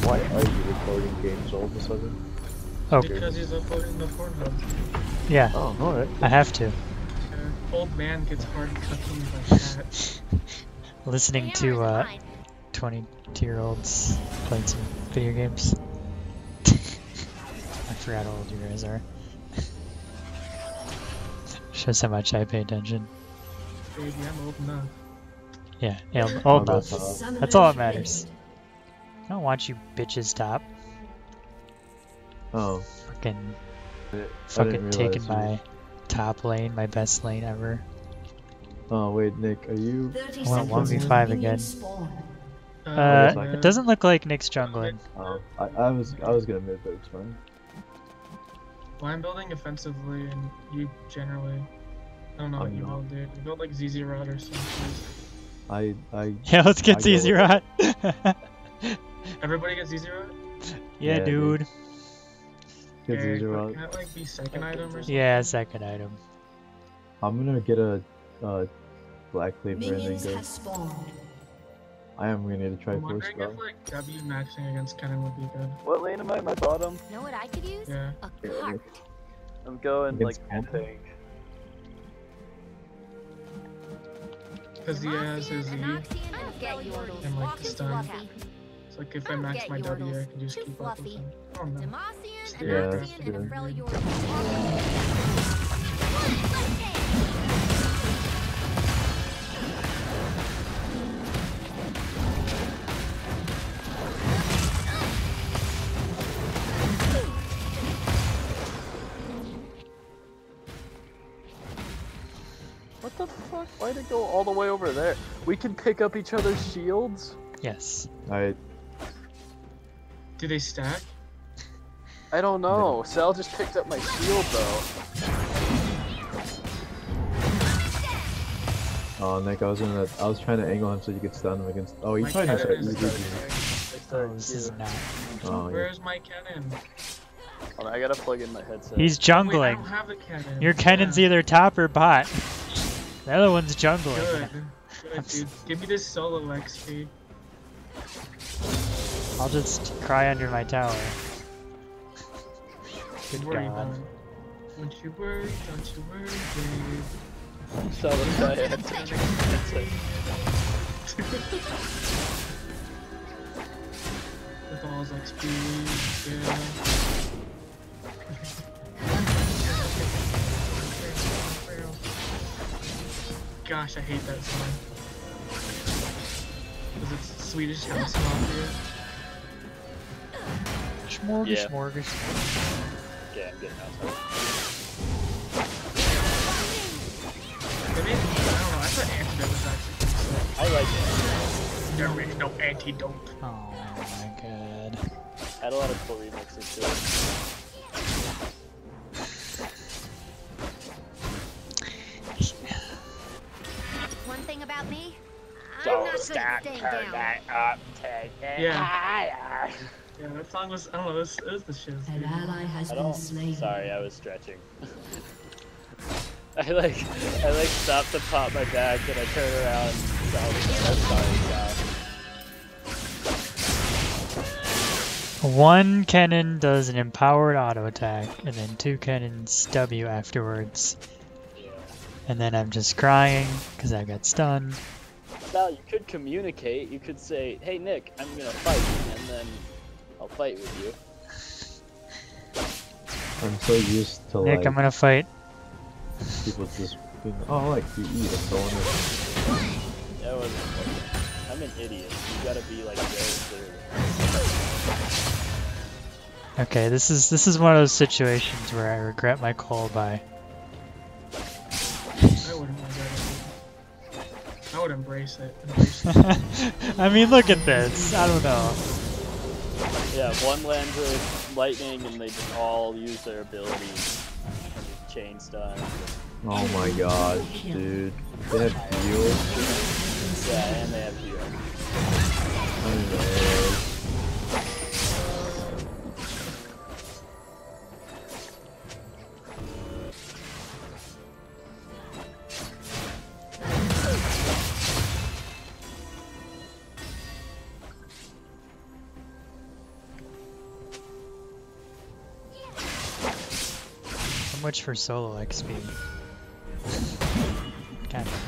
Why are you recording games all of a sudden? Oh. Because he's uploading the Pornhub. Yeah. Oh, alright. I have to. Old man gets hard cooking by cat. Listening to 22-year-olds playing some video games. I forgot how old you guys are. Shows how much I pay attention. Baby, I'm old enough. Yeah, old enough. That's That's all that matters. I don't want you bitches top. Oh. Fucking taking my top lane, my best lane ever. Oh, wait, Nick, are you... I want 1v5 again. yeah. It doesn't look like Nick's jungling. Oh, I was gonna mid, but it's fine. Well, I'm building offensively, and you generally... I don't know what you build, dude. You build like ZZ Rod or something. Yeah, let's get ZZ Rod. Everybody gets ZZ Rod? Yeah, dude. Get Okay, ZZ Rod. can that like be second item or something? Yeah, second item. I'm gonna get a Black Cleaver and then go. I am gonna need to try I'm Force wondering Spell. if like W maxing against Kennen would be good. What lane am I? My bottom? Know what I could use? Yeah. A cart. I'm going like Against full tank. Because he has his E, I'll get you and like the stun. So like if I max my W, I can just Too keep up with fluffy. him. I don't know. Demacian, Yeah, Anaxian, that's and good. Aurelior. What the fuck? Why'd it go all the way over there? We can pick up each other's shields? Yes. I Do they stack? I don't know. Sal just picked up my shield though. Oh, Nick, I was trying to angle him so you could stun him against. Oh, he's My trying to start Kennen is easy. Oh, this is not. Oh, yeah. Where's my Kennen? Hold on, I gotta plug in my headset. He's Wait, I jungling. don't have a Kennen. Your Kennen's Yeah. either top or bot. The other one's jungling. Good. Good, dude. Give me this solo XP. I'll just cry under my tower. Good Don't worry God. about it. Don't you worry, babe. So what did I had to headset? With all his XP, yeah. Gosh, I hate that song. Because it's Swedish House Mafia. Yeah. Smorgasbord. Yeah, I'm getting outside. Maybe, I don't know, I thought Antidote was actually I like it. there is no antidote. Oh my God. Had a lot of cool remixes to it. One thing about me, I'm Don't not good stop, at staying turn down. that up, take it Yeah. higher. Yeah, that song was, I don't know, it was the shiz. An ally has I been don't. slain. Sorry, I was stretching. I like stopped to pop my back and I turn around. I'm sorry, Sal. One Kennen does an empowered auto attack, and then two Kennens W afterwards. Yeah. And then I'm just crying because I got stunned. Sal, you could communicate. You could say, "Hey Nick, I'm gonna fight," and then I'll fight with you. I'm so used to Nick, like I'm gonna fight. people just being, oh, like you eat and going in. That wasn't funny. I'm an idiot. You gotta be like very clear. Okay, this is one of those situations where I regret my call by. I wouldn't mind that. I would embrace it. I mean, look at this. I don't know. Yeah, one lands with lightning and they just all use their abilities. Chain stun. Oh my gosh, dude. They have heals. Yeah, and they have heal. I know. much for solo XP. Kind of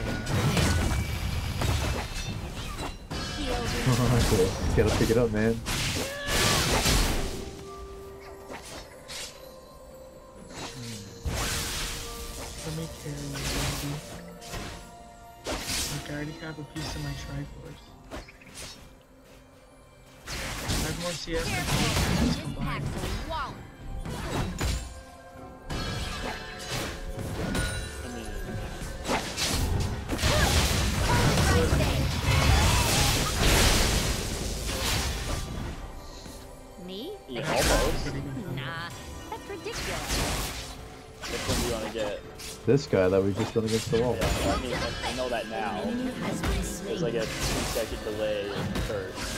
Okay, gotta pick it up, man. Let me carry you, baby. Like, I already have a piece of my Triforce. I have more CS than all of us combined. Me? Yeah, almost. Nah, that's ridiculous. Which one do you want to get? This guy that we just done against the wall. Yeah, I mean, I know that now. There's like a 2-second delay in the first.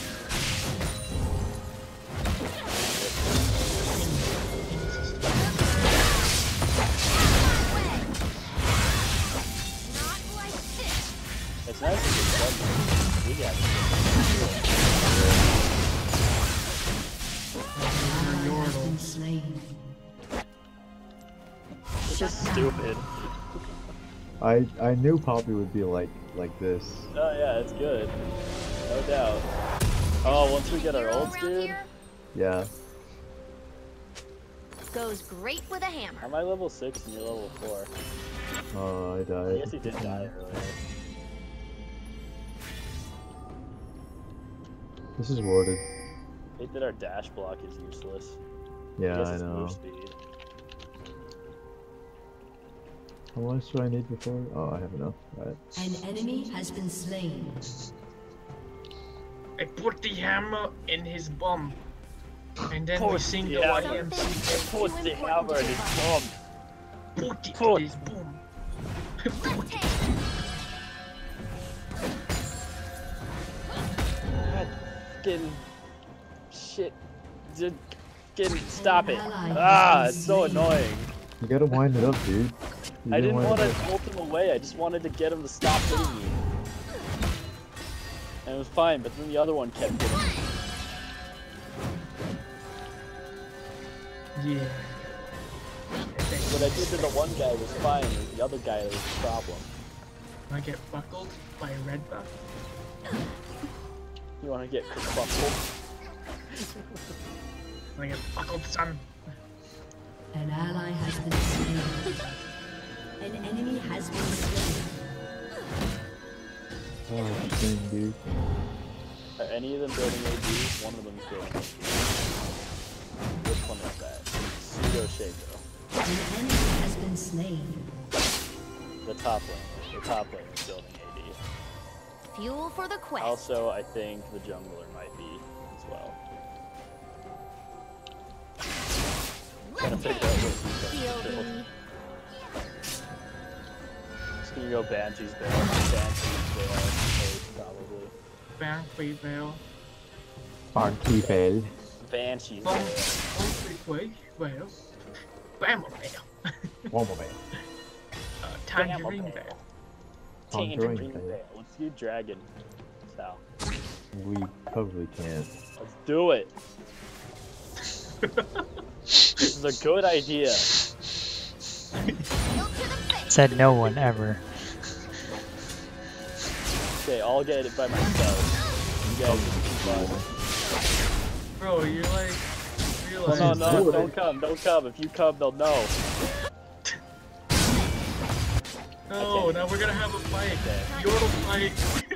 Not like this. It's nice that it's done. We got it. It's just stupid. I knew Poppy would be like this. Oh yeah, it's good. No doubt. Oh, once we get our Hero ults, around dude. here Yeah. goes great with a hammer. Am I level 6 and you're level 4? Oh, I I died. guess he did die earlier. This is warded. I hate that our dash block is useless. Yeah, guess I it's know. move speed. How much do I need before? Oh, I have enough. Right. An enemy has been slain. I put the hammer in his bum. And then we Put sing the the hammer. YMCA. Put the hammer in his bum. Put it Put. in his bum. God, fucking shit. Just getting stop it. Ah, it's so annoying. You gotta wind it up, dude. You I didn't wind want it to up. ult him away. I just wanted to get him to stop hitting me. And it was fine, but then the other one kept hitting me. Yeah. What I did to the one guy was fine, and the other guy was the problem. I get buckled by a red buff. You want to get kerfuffled? I get buckled, son. An ally has been slain. An enemy has been slain. Oh, dang, dude. Are any of them building AD? One of them's building AD. Which one is that? Pseudo Shaco. An enemy has been slain. The top lane. The top lane is building AD. Fuel for the quest. Also, I think the jungler might be as well. Gonna figure out what he's gonna build. Fielding. Just gonna go Banshee's Veil. Banshee's Veil, probably. Banquet Veil. Barnky Bell. Banshee's Bum. Veil. Banquet Veil. Bama Veil. One more man. Tangerine Bama Veil. Tangerine Tangerine Veil. Veil. Let's do Dragon. Sal. We probably can't. Let's do it. This is a good idea. Said no one ever. Okay, I'll get it by myself. You guys can fun. Bro, you're like. You're Oh, like. no, don't come, don't come. If you come, they'll know. No, now we're gonna have a fight. Okay. Yordle fight.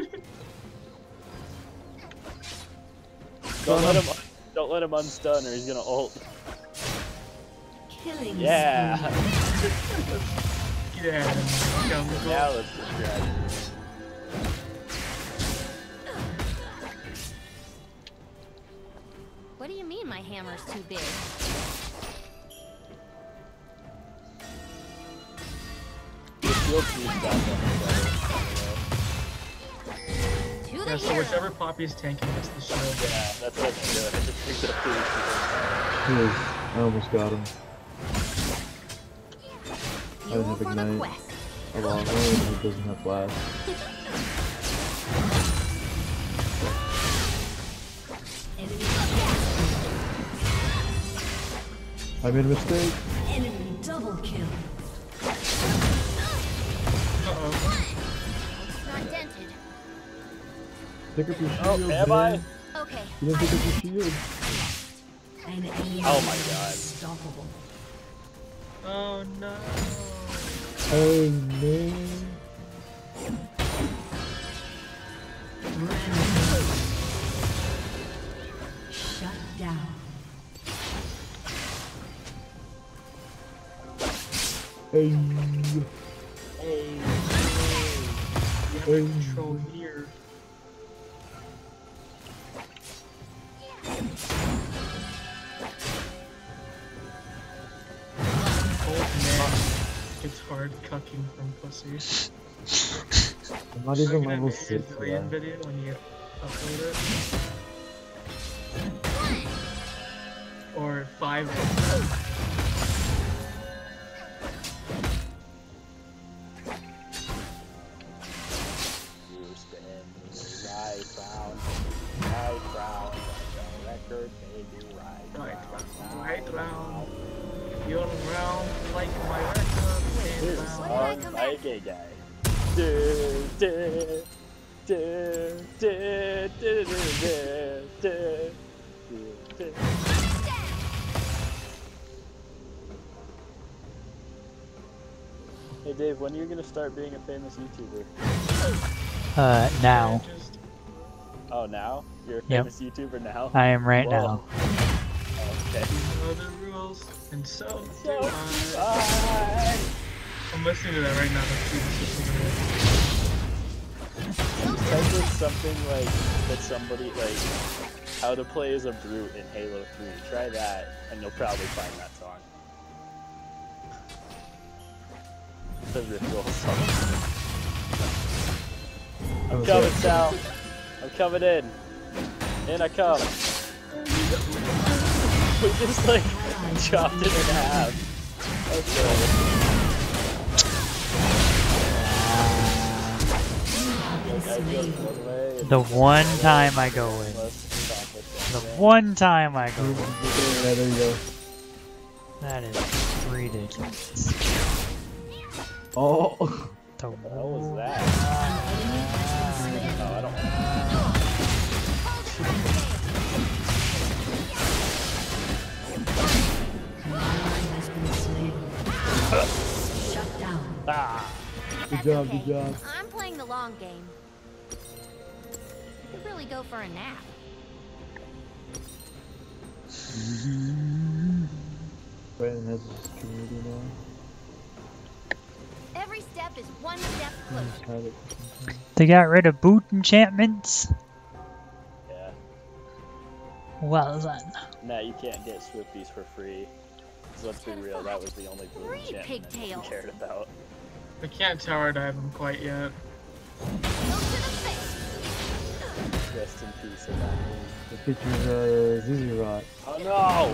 Don't let him unstun or he's gonna ult. Killing Yeah. spree. Get at him. Jungle. Now let's get Dragon. What do you mean my hammer's too big? The shield boost got To the Yeah, so hero. whichever Poppy's tanking gets the shield. Yeah, that's what I'm doing. I just picked it up foolish. He is. I almost got him. I Fuel didn't have for the Ignite. quest. A long way, and he doesn't have blast. Enemy, I made a mistake. enemy double kill. pick up your shield, Oh, am man. Okay. You didn't pick up your shield. An enemy Oh my is God. unstoppable. Oh no. Oh, man. Shut down. Hey. You have Hey. control here. Old man gets hard cucking from pussy. I'm not Are you even gonna level make 6 a yet. Zillion video when you upload it? Or 5 of them. You spin me right round, the record baby, Right round. You're round like my record. This Round. song by a gay guy. Du, du, du, du, du, du, du, du. Hey Dave, when are you gonna start being a famous YouTuber? Now. Just Oh, now? You're a Yep. famous YouTuber now? I am right Whoa. now. Okay. know the rules, and so do So, I. I'm listening to that right now. Let's see this is Type in something like that somebody like how to play as a brute in Halo 3. Try that, and you'll probably find that song. The ritual song. I'm coming, Sal. I'm coming in. In I come. We just like chopped it in half. Okay. The one time I go in. The one time I go in. Yeah, there you go. That is ridiculous. Oh. The What the hell was that? Oh, I don't An ally has been slain. Shut down. Ah! Good job, good job. I'm playing the long game. Could really go for a nap. Brandon has his community now. Every step is one step closer. He's had it for some time. They got rid of boot enchantments? Yeah. Well then. Nah, you can't get Swifties for free. 'Cause let's be real, that was the only blue Three enchantment you pigtails. cared about. I can't tower dive him quite yet. Go to the face. Rest in peace, Amanda. Let's get your Zizi Rot. Oh no!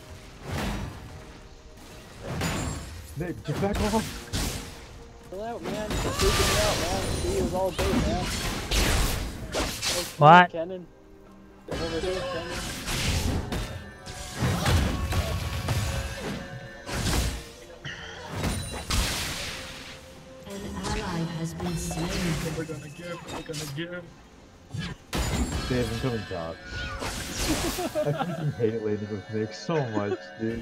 Nick, get back off! Chill out, man. You're freaking me out, man. See, it was all bait, man. Hey, What? Kenan. Come over here, Kenan. An ally has been slain. We're gonna give. We're gonna give. Dave, I'm coming top. I freaking hate landing with Nick so much, dude.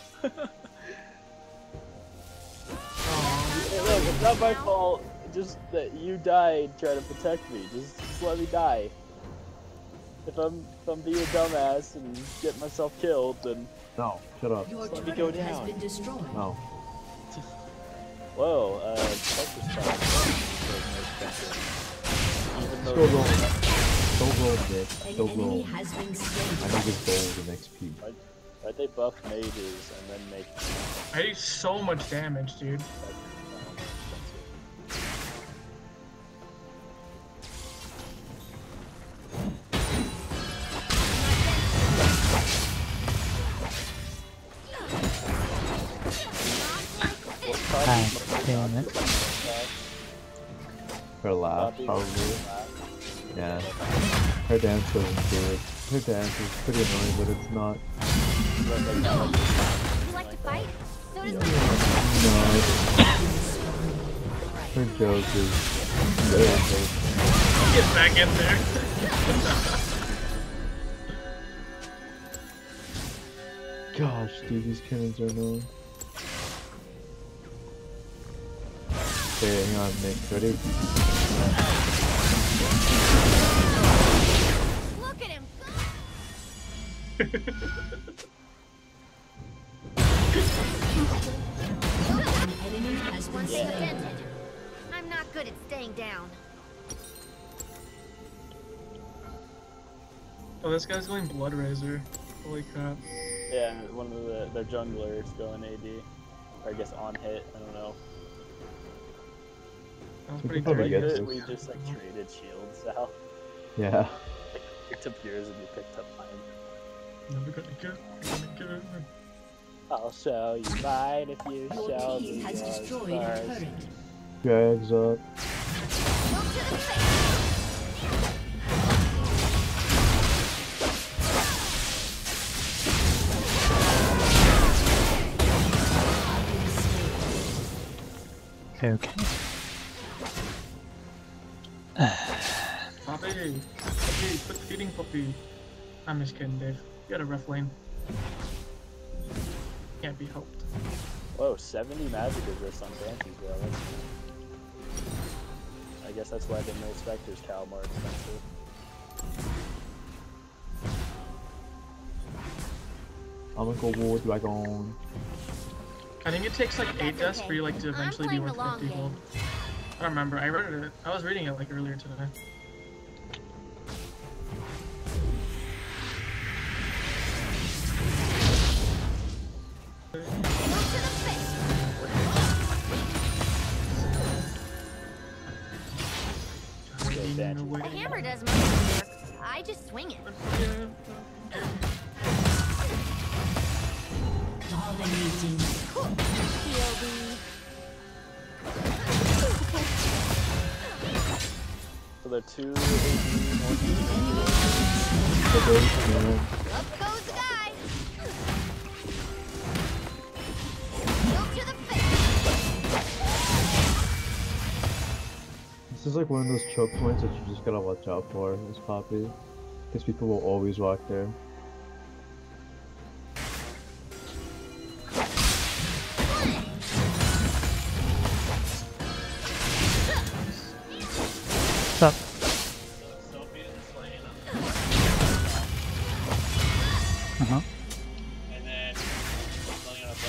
Hey, look, it's not my fault. Just that you died trying to protect me. Just let me die. If I'm being a dumbass and get myself killed, then No, shut up. Your Let me turret go has down. been destroyed. No. whoa. Texas time. Even Go though roll. Go roll, Nick. An Go enemy roll. has been I slain. need this gold and XP. why'd they buff mages and then make I do so much damage, dude. God damn it. Her laugh, probably. Yeah. Her dance doesn't do it. Her dance is pretty annoying, but it's not. You like to fight? So does my No. Her joke is very annoying. Get back in there. Gosh, dude, these cannons are annoying. Okay, hang on, Nick. Ready? Look at him. One thing invented. I'm not good at staying down. Oh, this guy's going Blood Razor. Holy crap. Yeah, and one of their junglers going AD. Or I guess on hit, I don't know. That was We pretty could probably dirty. get this. We just like traded shields out. Yeah. Like, picked up yours and you picked up mine. Never gonna get it. I'll show you mine if you Your show team me has yours destroyed a first. turret. Drags up. Go to the face. Okay. Puppy! Puppy, quit feeding Puppy. I'm just kidding, Dave. You got a rough lane. Can't be helped. Whoa, 70 magic resist on Banshees, bro. I guess that's why the Mill Spectre's cow more expensive. I'm gonna go War Dragon. I think it takes like 8 That's deaths okay. for you like to I'm eventually be playing worth the long 50 gold. I don't remember. I read it. I was reading it like earlier today. Go to the face. Hiding away. The hammer does most of the work. I just swing it. Dominating. POV. So they're 2 AD, 1 Up goes the guy. Go to the face. This is like one of those choke points that you just gotta watch out for, this Poppy. Because people will always walk there. What's up? Uh-huh. And then filling out a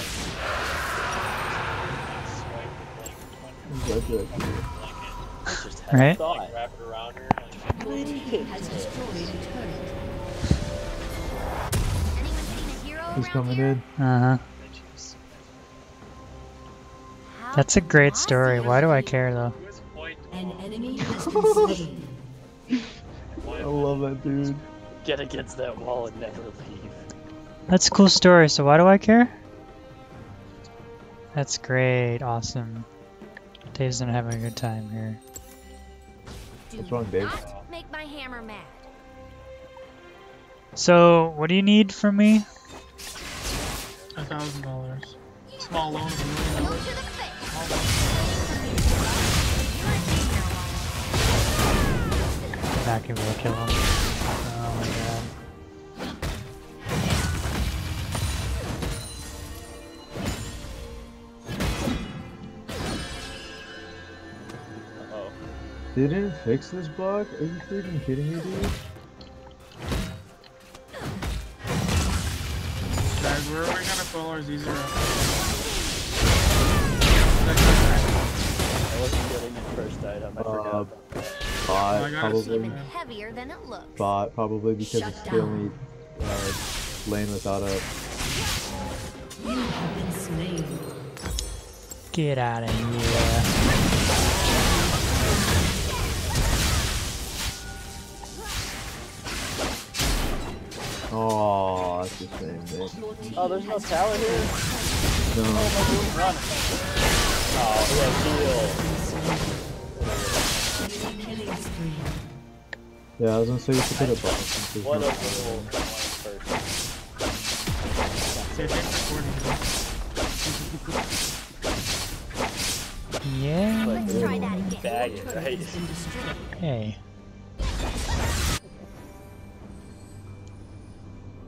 blanket. Swipe with like 20 Exactly. blanket. just had Right. a thought. Like wrap it around her. Your team has destroyed a turret. Anyone seen a hero He's around coming here? in. Uh-huh. How That's a great awesome. story. Why do I care though? Who is point? An enemy has been slain. I love that dude. Get against that wall and never leave. That's a cool story, so why do I care? That's great, awesome. Dave's not having a good time here. Do What's wrong, Dave? not make my hammer mad. So, what do you need from me? $1,000. Small loan of $1 Go million. to the face. Small loan. Back and we'll kill him. Oh my god. Uh-oh. They didn't fix this bug? Are you freaking kidding me, dude? Guys, where are we gonna pull our Z0? I wasn't getting it first item, I forgot about that. Bot, I got it. probably. Even heavier than it looks. Bot, probably because Shut it's the down. only lane without a. You have been slain. Get out of here. Oh, that's the same thing. Your team Oh, there's no has tower here? No. Oh, he killing spree. Yeah, I was gonna say you should put a bot. since there's What a no- little person. Okay, thanks for recording. Yeah. Let's try that again. Bag it, Turret right? has been destroyed. Hey.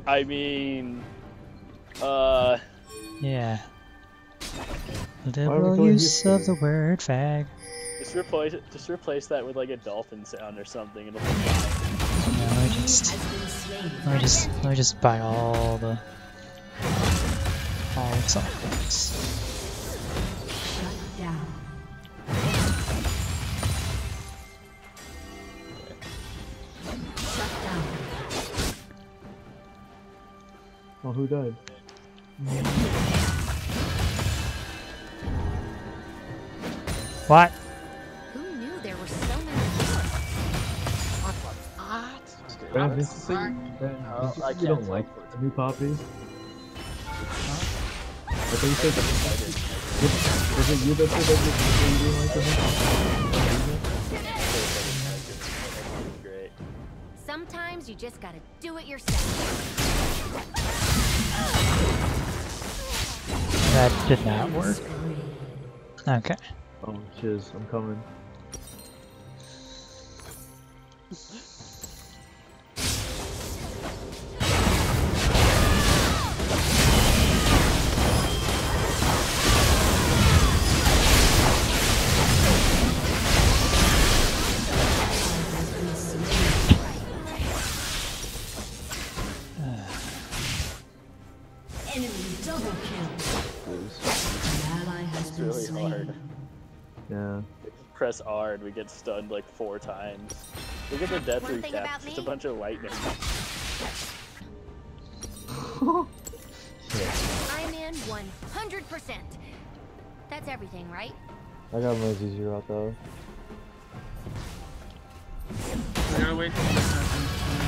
I mean, Yeah. are we Liberal going use here of the word fag. just replace that with like a dolphin sound or something. It'll be fine. Yeah, let me just buy all the songs. Shut down. Shut down. Oh, who died? What? Who knew there were so many heroes? Ben, What? this is like, Ben, Oh, did you I say you don't can't like vote for the new poppies? I thought you said was it you that said that you didn't like them? Great. Sometimes you just gotta do it yourself. That did not work. Okay. Oh, cheers, I'm coming. Enemy double kill. Please. An ally has It's been really slain. hard. Yeah. Press R and we get stunned like 4 times. Look at the death One thing recap. about Just a me- bunch of lightning. I'm in 100%. That's everything, right? I got my ZZ out though. We gotta wait till this happens.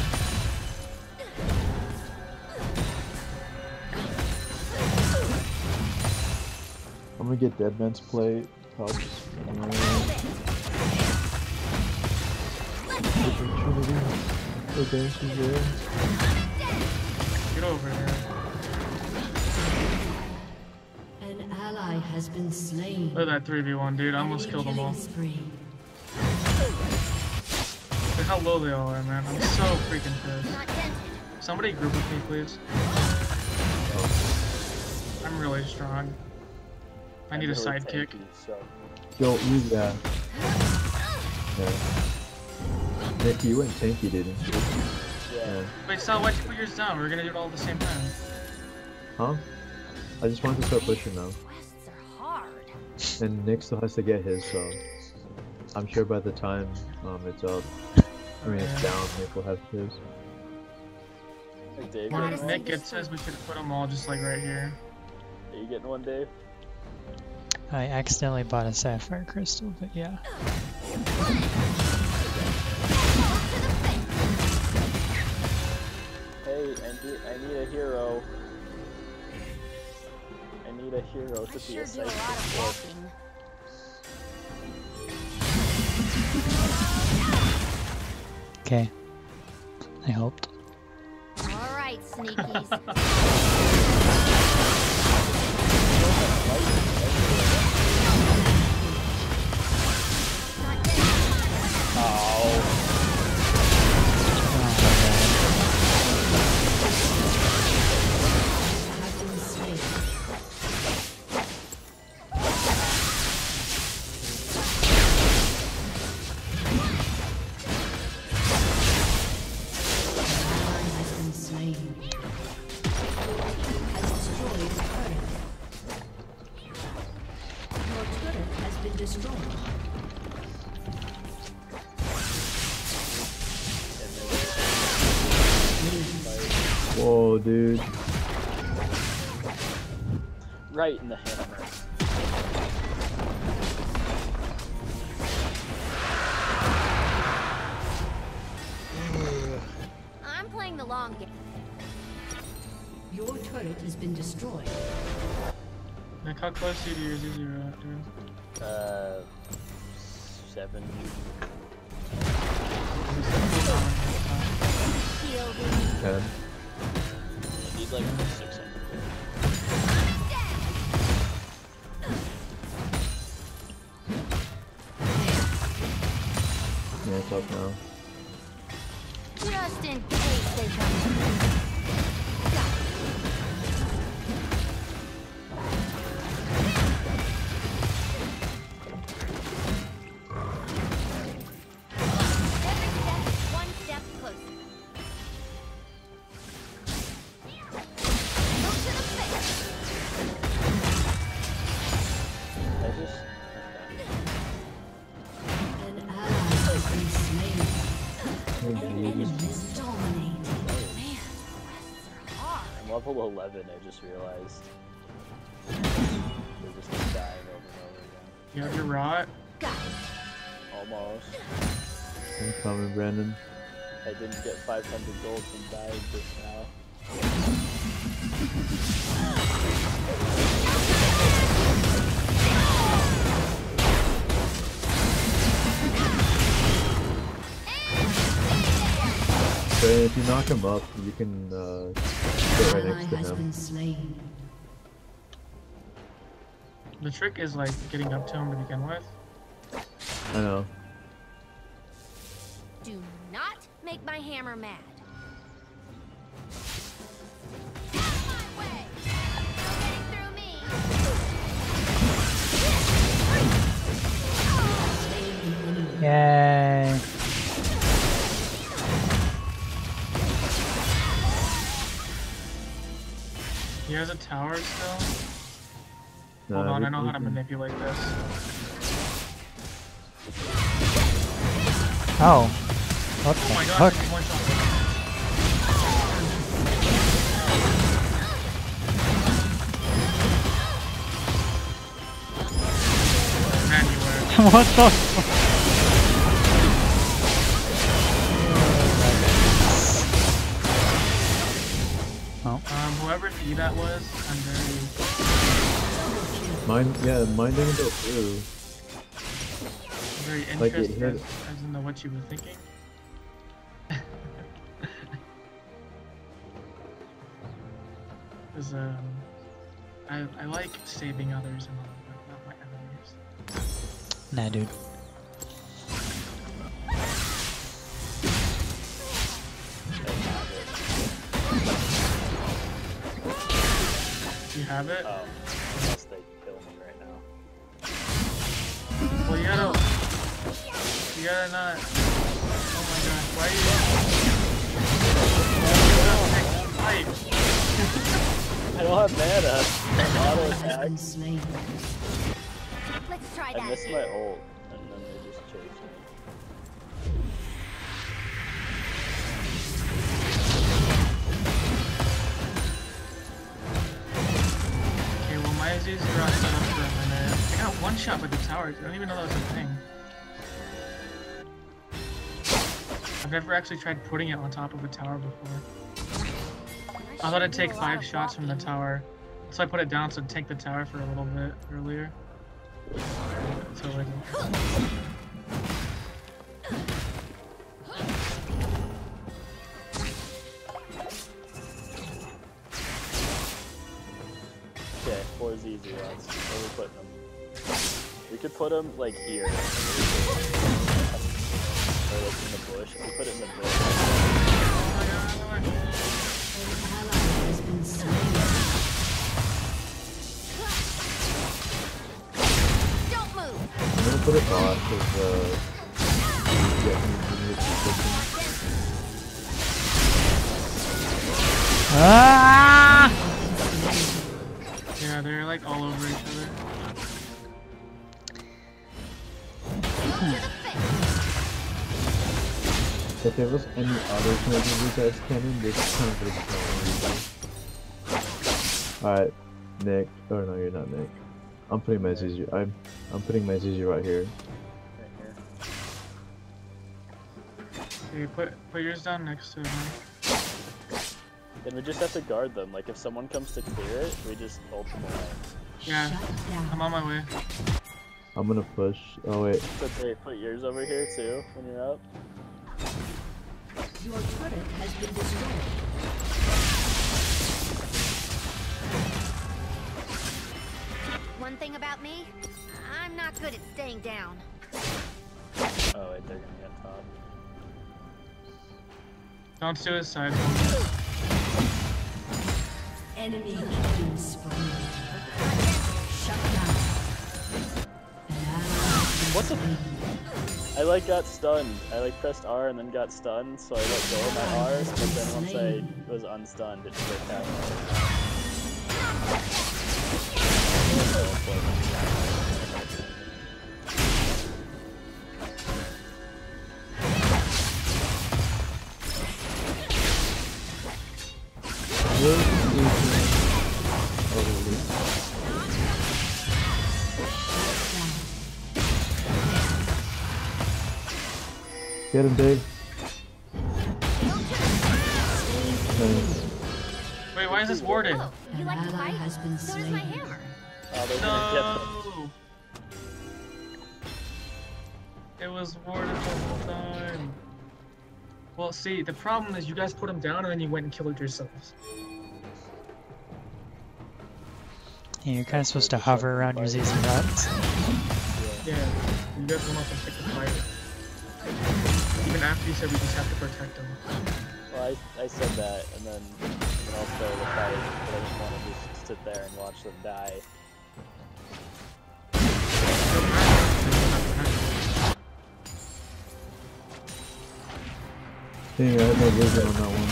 I'm gonna get Deadman's plate. Helps. Okay, she's there. Get over here. An ally has been slain. Look at that 3v1, dude. I almost killed them all. Killing spree. Look how low they all are, man. I'm so freaking pissed. Not dented. Somebody group with me, please. I'm really strong. I need a I'm really sidekick. tanky, so. Yo, use that. Yeah. Nick, you went tanky, didn't you? Yeah. Wait, Sal, why'd you put yours down? We're gonna do it all at the same time. Huh? I just wanted to start pushing now. Quests are hard. And Nick still has to get his, so I'm sure by the time it's up, I mean it's down, Nick will have his. Hey, Dave, Gotta are see Nick this it says we should put them all just like right here. you getting one, Dave? I accidentally bought a sapphire crystal, but yeah. Hey, I need a hero. I need a hero I to be sure a do a lot sidekick. of walking. Okay. I hoped. All right, sneakies. Not dented. Oh, Has been slain. Ally has been slain. Has destroyed a turret. Your turret has been destroyed. Whoa, dude. right in the hammer. I'm playing the long game. Your turret has been destroyed. Nick, how close are you to your ZZ route, dude? 7. Shielding. 10. I need like 600. Yeah, it's up now. Just in case they come. level 11, I just realized. They're just like dying over and over again. You have your rot? Almost. I'm coming, Brandon. I didn't get 500 gold from dying just now. Brandon, if you knock him up, you can get right next to has him. been slain. The trick is like getting up to him to begin with. I know. Do not make my hammer mad. Out of my way! No getting through me! Yay. He has a tower still. No, Hold on, we- I know we how to can- manipulate this. Oh. What Oh my the gosh, fuck? it's one shot. Man, you were. What the fuck? Whoever E that was, I'm very. Mine didn't go through. Very Like, it interested hit- as in what you were thinking. Because I like saving others and all, but not my enemies. Nah, dude. Do you have it? Oh, unless they kill me right now. Well, you gotta not. Oh my gosh, why are you? I don't have mana. Auto attack. Been slain. Let's try I that. missed my ult, and then they just chased me. Okay, well my Aziz are all set up for a minute. I got one shot with the towers. I don't even know that was a thing. I've never actually tried putting it on top of a tower before. I thought I'd take 5 shots from the tower. So I put it down so I'd take the tower for a little bit earlier. So I didn't. Okay, 4 ZZ rods. Where are we putting them? We could put them like here. Or like in the bush. If we put it in the bush. Has been slain. Don't move! I'm gonna put it off because yeah, Ah! Yeah, they're like all over each other. if there was any other Canadian guys cannon, this kind of would Alright, Nick. Oh no, you're not Nick. I'm putting my ZZ. I'm putting my ZZ right here. Right here. Okay, put yours down next to them. Then we just have to guard them. Like if someone comes to clear it, we just ult them away. Yeah, Shut down. I'm on my way. I'm gonna push. Oh wait, It's okay, put yours over here too when you're up. Your turret has been destroyed. One thing about me, I'm not good at staying down. Oh wait, they're gonna get top. Don't suicide. Enemy killing spree. Shut down. An ally has been What the- slain. I like got stunned. I like pressed R and then got stunned, so I let go of my R, but then once I was unstunned, it just attacked me. this is Get him, Dave. Wait, why is this warded? Oh, you like to ally fight? has been So does my slain. hammer. Oh, they're gonna get them. No! It was warded the whole time. Well, see, the problem is you guys put him down and then you went and killed yourselves. Yeah, you're kind of supposed to hover around your ZZ Nuts. Yeah, you guys went off and picked the fight. Even after you said we just have to protect him. Well, I said that, and then I'll start the fight, but I didn't want to just sit there and watch them die. Dang, I had no vision on that one.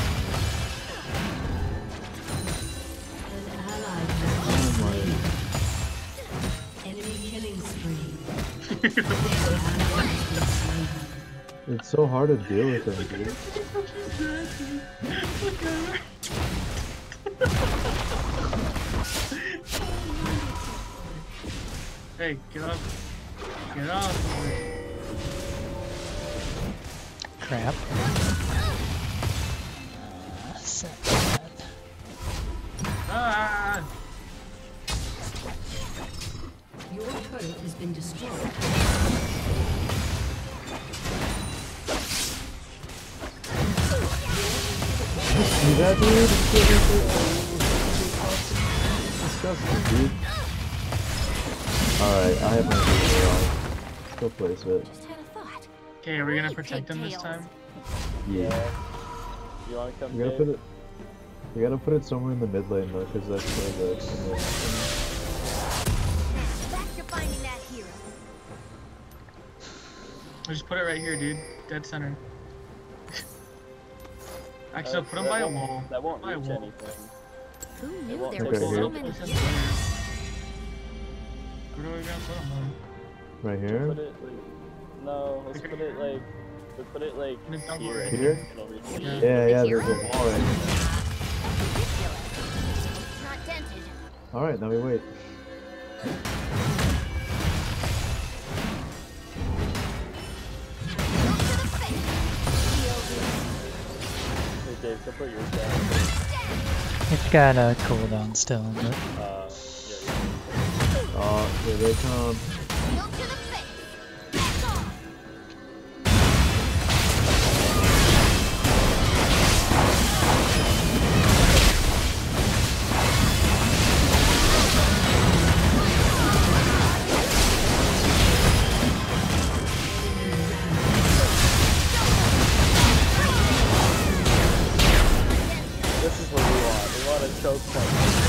An ally has Oh been my. slain. Enemy killing spree. An ally has been slain. It's so hard to deal with them, dude. Hey, get up. Get up. Crap. Set that. Ah! Your turret has been destroyed. See that, dude? Disgusting, dude. Alright, I have my video on. Go place it. Just had a thought. Okay, are we gonna protect him this time? Yeah. You want to come, We gotta Dave? put it. We gotta put it somewhere in the mid lane though, because that's where the. Back to finding that hero. Or just put it right here, dude. Dead center. Actually, I'll put him by a wall. That won't By a reach wall. anything. Who knew won't there take were Okay, so here. many Where heroes? are we gonna put him on? Right here? Put it like, no, let's put it like, we put it like Put it down here. right here? It'll reach Yeah. you. Yeah, yeah, Here? there's a wall right here. Ridiculous. It's not dented. Alright, now we wait. Look to the face. Hey Dave, go put yours down. It's got a cooldown still, but Yeah. Oh, here they come. Look to the face. Back off. This is what we want. We want a choke point.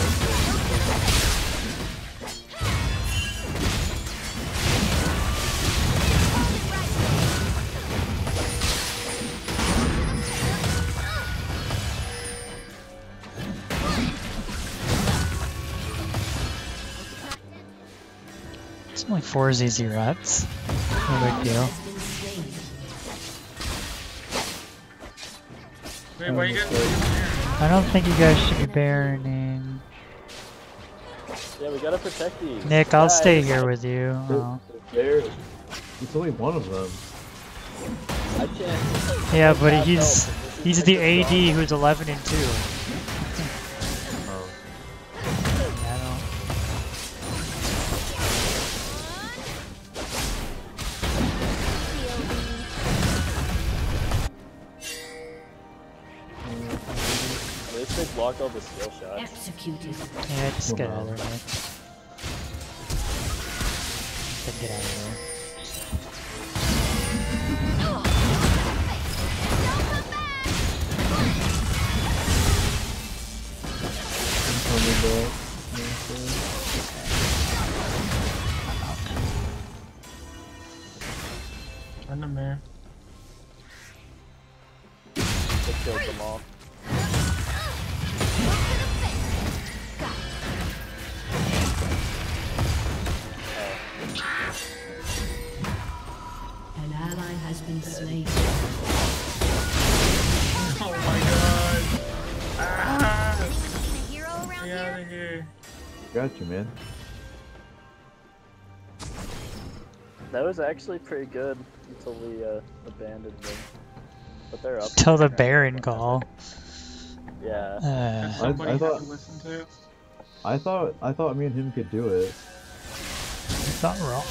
it's only 4 ZZ Rats. No big deal. Has been slain. Wait, why you guys doing here? I don't think you guys should be burning. Yeah, we gotta protect these. Nick, I'll Guys, stay here with you. Oh. There. It's only one of them. I can't. Yeah, but Have he's help. This is he's like the a AD strong- who's 11 and 2. Oh. I don't. At least they blocked all the skill shots. Executed. Yeah, just get out of there. Then get out of there. I'm coming back. Run him there. They killed them all. An ally has been slain. Oh my god. Ah! Anyone seen a hero around me out of here. Got you, man. That was actually pretty good until we abandoned them. But they're up. Till the there. Baron call. Yeah. That's somebody I I thought- have to listen to. I thought me and him could do it. It's not wrong.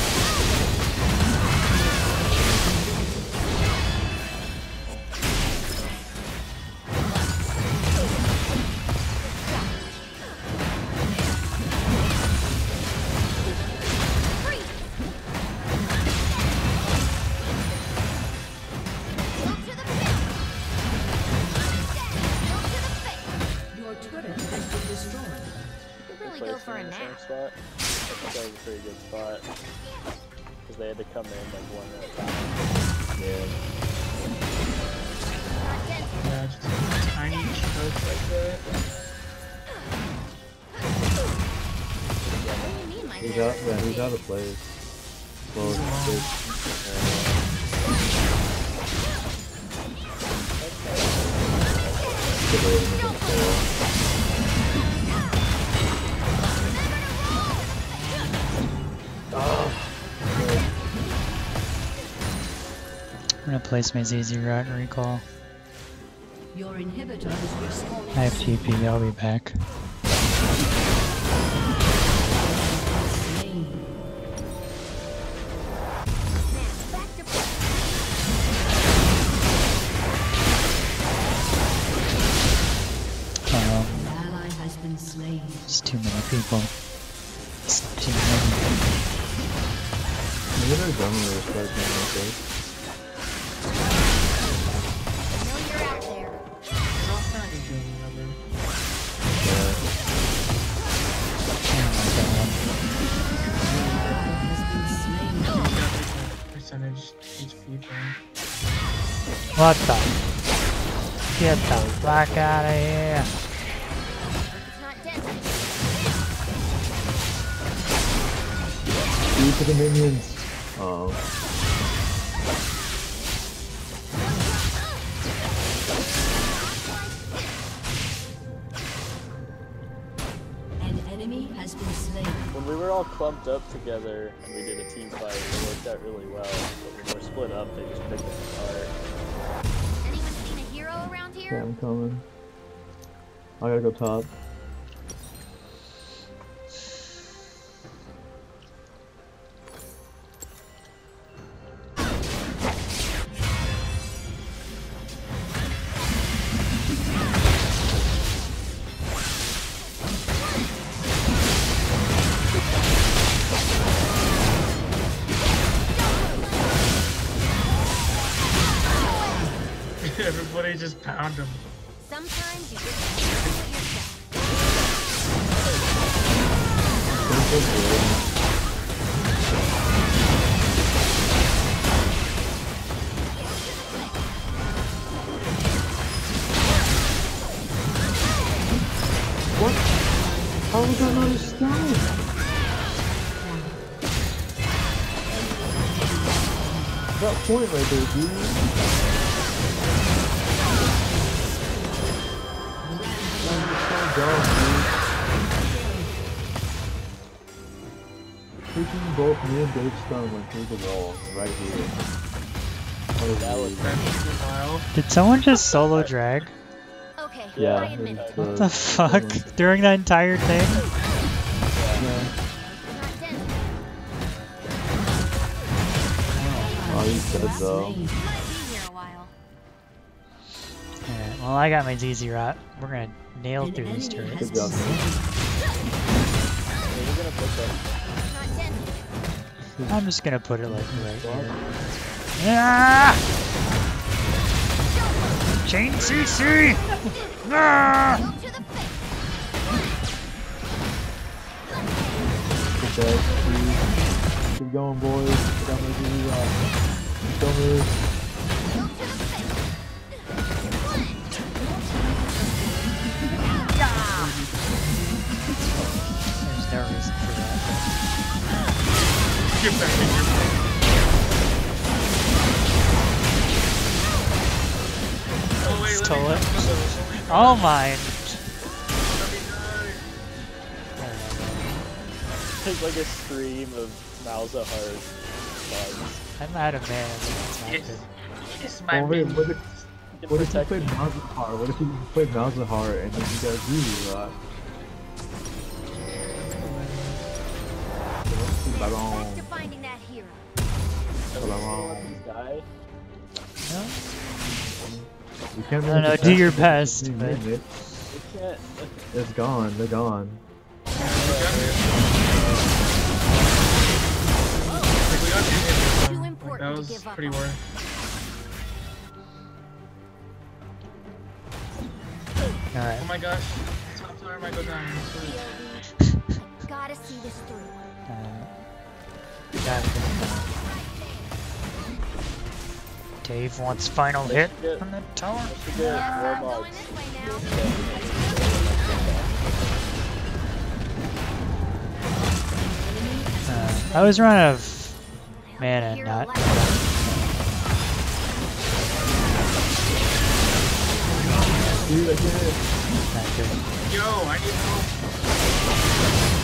Your turret has been destroyed. Really go for a nap. Spot. I think that was a pretty good spot. Because they had to come in like one at a time. Yeah. Yeah, just a tiny choke like that. What do you mean, my He's man? out. Yeah, he's out of place. Well, I'm gonna place my ZZ Rot and recall. Your inhibitor is respawning. I have TP, I'll be back. Slain. Back to Oh, An ally has been slain. it's too many people. It's too many. maybe they're done with this right now, okay? I know you're out there. Not trying to do another. Yeah. Oh my god. Ally has been slain. You got like a percentage HP thing. What the? Get the fuck out of here. It's not dead. Due to the minions. Oh. An enemy has been slain. When we were all clumped up together and we did a team fight, it worked out really well. But when we're split up, they just picked us apart. Anyone seen a hero around Yeah, here? I'm coming. I gotta go top. Everybody just pound him. Sometimes you just have to do it yourself. What? How was that not a stun? That point right there, dude. Man, you're so dumb, dude. Taking both me and Dave's stun went through the wall right here. That was That took a while. Did someone just solo drag? Okay, Yeah. I admit it. What the fuck? During that entire thing? Yeah. Not dead. Oh, he's dead though. Might be here a while. Alright, well I got my ZZ Rot. We're gonna nail An through these enemy turrets. has Good been job, slain. we're gonna put them. Not dead. I'm just gonna put it like right here. Ah! Chain CC! Ah! Go to the face. Good job, dude. Keep going, boys. Get down my ZZ Rock. Don't move. Go to the face. There's no reason for that. Get back in here. Oh wait, let me Stole it. come. Oh my! Let me die. There's like a stream of Malzahar bugs. I'm out of mana. It's not Yes. good. It's my Oh, wait, minion. what if you Protect played me. Malzahar? What if you played Malzahar and then you guys really lot? Back to finding that hero. Die. No? You can't No, really no, protect do your it. best, You but- need it. We can't. It's gone. They're gone. Like, we got two hits. Too Like, important that to was give up pretty on. worth. Alright. Oh my gosh. Top tower might go down. POV. Gotta see this through. Got it. Dave wants final hit Get- on the tower. I should get I'm Warmogs. going this way now. I was running out of mana, Hero not. light. Dude, I did it. Not good. Yo, I need help.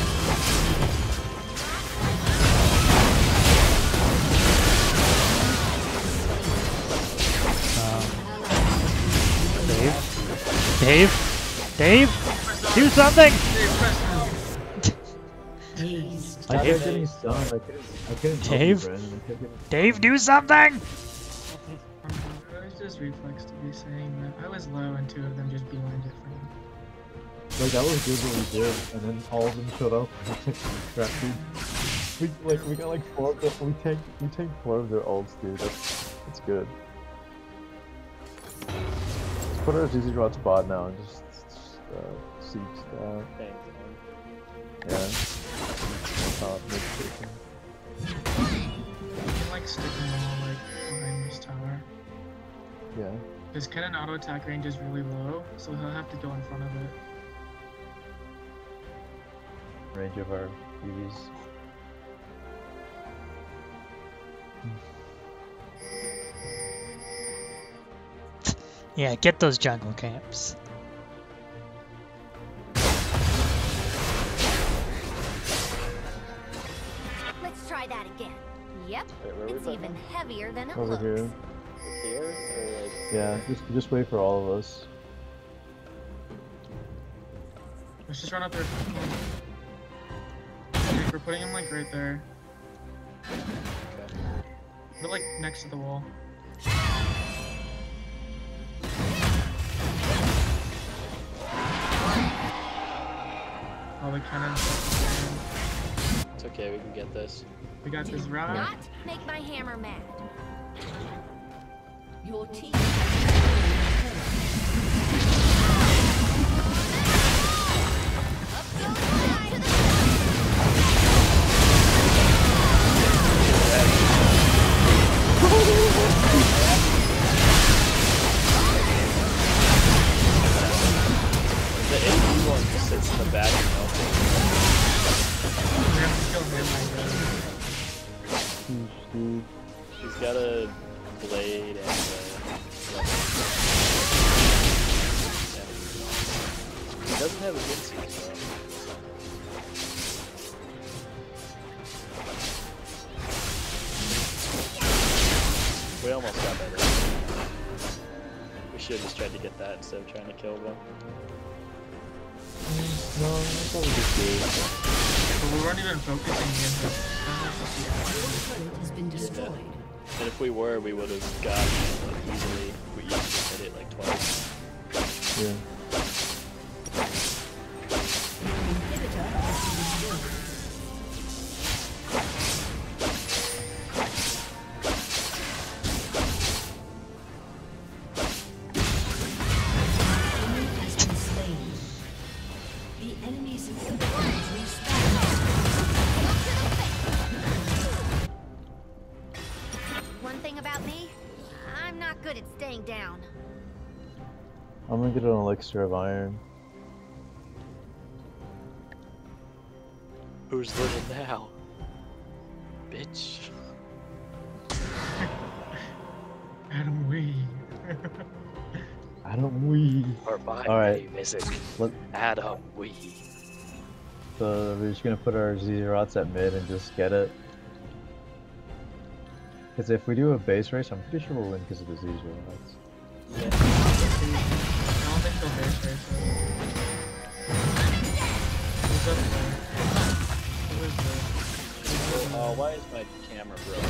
Dave? Dave? Do something! Dazed. I kept Dave? getting stunned. I couldn't help you, Dave? Brandon. I kept getting... Dave, do something! It was just reflex to be saying that. I was low and two of them just being indifferent. Like, that was good what we did, and then all of them showed up. Crap, dude. We got like 4 of them. We take 4 of their ults, dude. That's good. Let's put our ZZ Rod spot now and just siege that. Thanks, man. Yeah. Top mid-station. You can like stick them all like behind this tower. Yeah. Because Kennen auto attack range is really low, so he'll have to go in front of it. Range of our EVs. Yeah, get those jungle camps. Let's try that again. Yep, Wait, where are we it's putting even them? heavier than it Over looks. here. Here? Or like... Yeah, just wait for all of us. Let's just run up there. Okay, we're putting him like right there. But like next to the wall. Oh, the cannons. It's okay, we can get this. We got this Do route. not make my hammer mad. Your team The AP one just sits in the back and melting. We have to kill him, I guess. Huge, dude. He's got a blade and a weapon. He doesn't have a Vinci, so... We almost got that right. We should have just tried to get that instead of trying to kill them. No, I thought we just did. But we weren't even focusing in. turret has been destroyed. And if we were, we would have gotten it like, easily. We easily hit it like twice. Yeah. Inhibitor has been destroyed. Enemy has been slain. The enemy's inhibitor has respawned. One thing about me, I'm not good at staying down. I'm gonna get an elixir of iron. Who's living now? Bitch. Adam Wee. I don't we. Or by Alright. music. Let, Adam Wee. we're just gonna put our Zerots at mid and just get it. Because if we do a base race, I'm pretty sure we'll win because of the Zerots. I don't think they'll base race it. Who's up there? Who is this? Oh, why is my camera broken?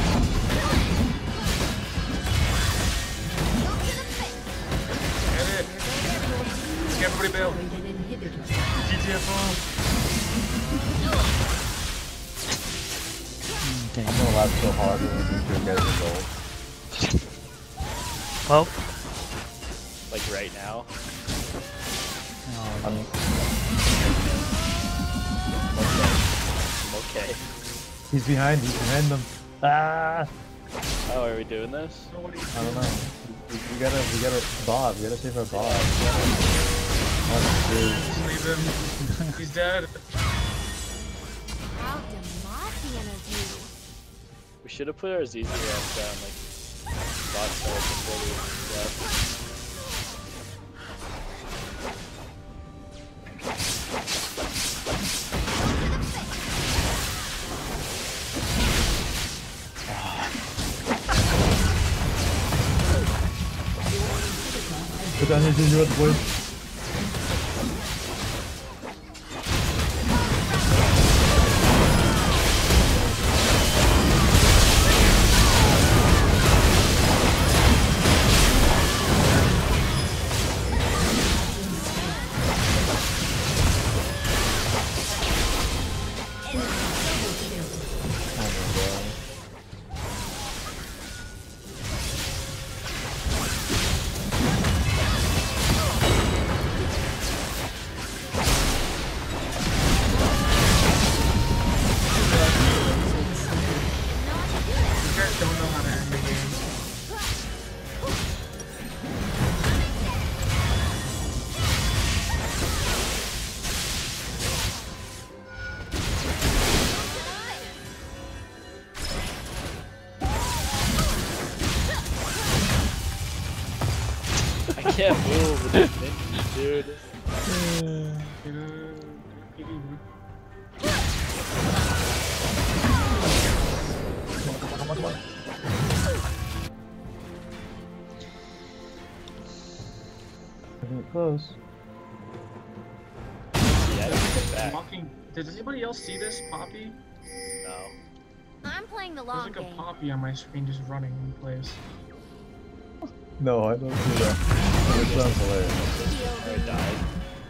Get it! Get everybody bail! GTFO! I'm gonna laugh so hard when we do your guys' goals. Well, Like right now? I'm Okay. He's behind them. Ah! Oh, are we doing this? I don't know. We gotta Bob. We gotta save our Bob. Oh, Just leave him. He's dead. How Demacian of you. We should have put our ZZ Rats down, like, bot side before we left. Put down your Zerots, boys. I can't move with this minions, dude. Close. Yeah, get back. Walking. Does anybody else see this Poppy? No. I'm playing the There's long like a game. Poppy on my screen just running in place. No, I don't see that. It sounds hilarious. I died.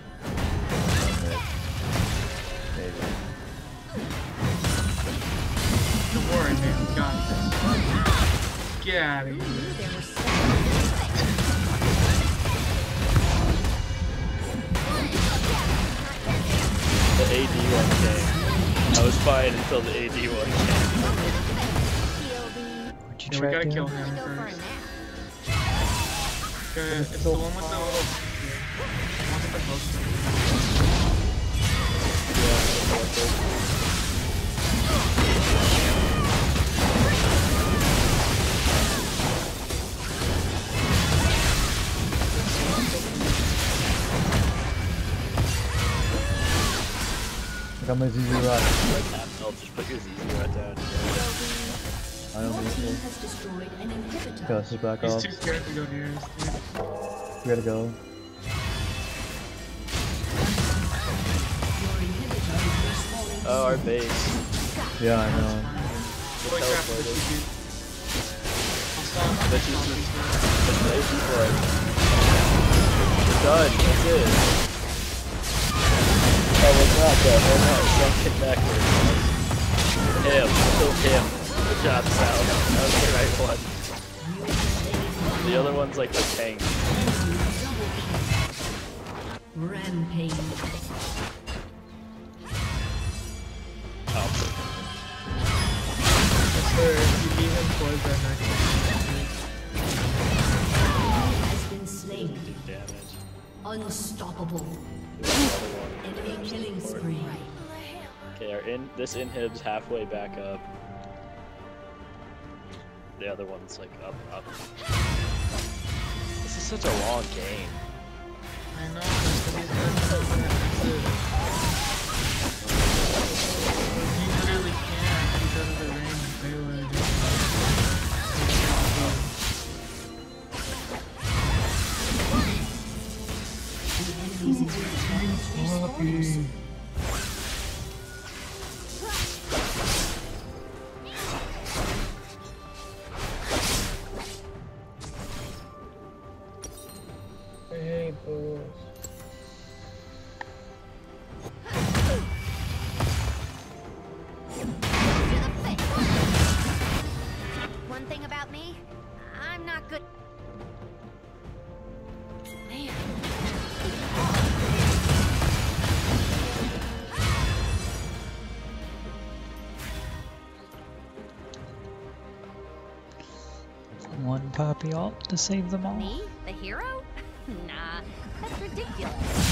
Maybe. Don't worry, man. We got this. Get out of here. There were so The AD one came. I was fine until the AD one came. what'd you Yeah, we try gotta doing? kill Go him for a first. nap. Good. It's the one with the little. The one with the poster. I got my ZZ Rock. I'll just put your ZZ right down. I don't Your think team so. has destroyed an inhibitor. Gus is back He's off. too scared to go near us, dude. We gotta go. Your inhibitor is respawning Oh, our soon. base. Yeah, I know. Holy crap, this teleported. is dude. I'll stop. Bet you That's the AD for it. We're done. That's it. Oh, we're not done. We're not. Sunken backward. Him. Kill him. Good job, Sal. That was the right one. The other one's like the tank. Rampage. Oh. Yes, sir. If you beat him towards that next Has been slain. Do damage. Unstoppable. Do another one. Enemy killing spree. Okay, this inhib's halfway back up. The other one's like up. This is such a long game. I know, that's what he's gonna do. Poppy ult to save them all. Me? The hero? Nah, that's ridiculous.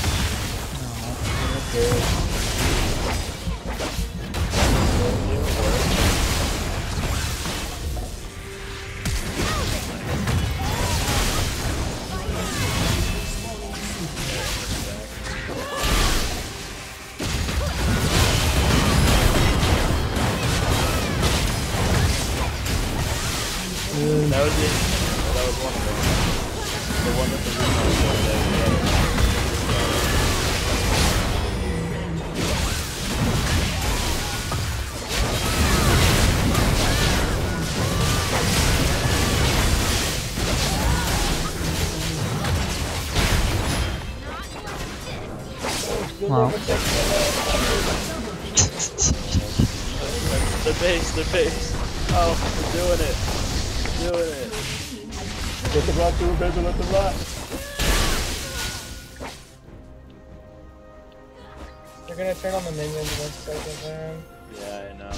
That was it. That was one of them. The one with the Wow. the base. Oh, we're doing it. We're doing it. Let the rot through, baby, let the rot. They're gonna turn on the minions in a second, man. Yeah, I know.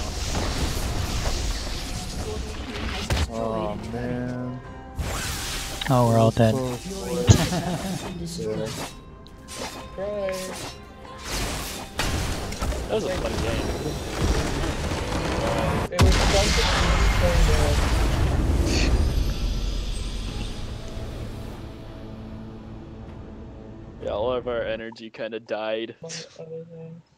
Oh man. Oh, we're all dead. Right. That was a fun game. It was something Yeah, all of our energy kind of died. other things.